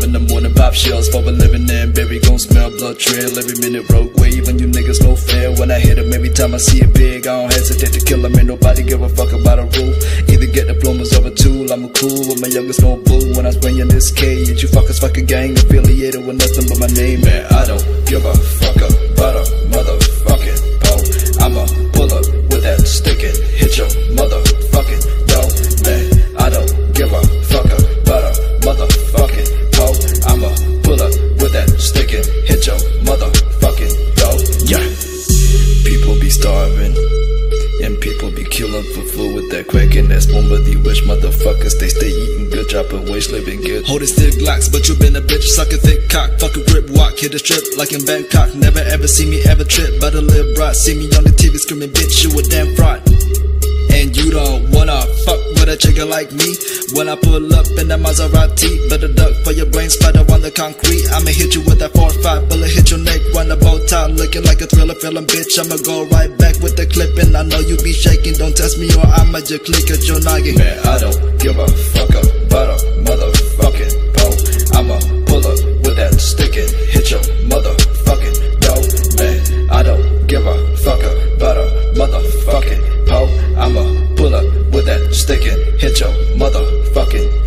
in the morning, pop shells for a living, and baby gon' smell blood trail every minute. Rogue wave and you niggas no fair. When I hit 'em, every time I see it big, I don't hesitate to kill 'em. Ain't nobody give a fuck about a rule. Either get diplomas or a tool. I'm a cool with my youngest no bull. When I was bringing this cage, you fuckers fucking gang affiliated with nothing but my name. Man, I don't give a fuck about a motherfucking pole. I'ma pull up with that stick and hit your motherfucking door. Man, I don't give a fuck about a motherfucking pole. I'ma pull up with that stick and hit your motherfucking door. Yeah. People be starving and people be killing for food with that crack and that spoon. But these rich motherfuckers, they stay eating good, dropping waste, living good. Holding still Glocks, but you been a bitch, sucking thick cock, fucking grip walk, hit a strip like in Bangkok. Never ever see me ever trip, but a little brat see me on the TV screaming, bitch, you a damn fraud. And you don't wanna fuck with a chicken like me. When I pull up in the Maserati, better duck for your brain spider on the concrete. I'ma hit you with that 4-5 bullet, hit your neck, run the bow tie, looking like a thriller film, bitch. I'ma go right back with the clip, and I know you be shaking. Don't test me or I'ma just click at your noggin. Man, I don't give a fuck about a motherfucking pole. I'ma pull up with that stick and hit your motherfucking door. Man, I don't give a fuck about a motherfucking pole. I'ma pull up with that stick and hit your motherfucking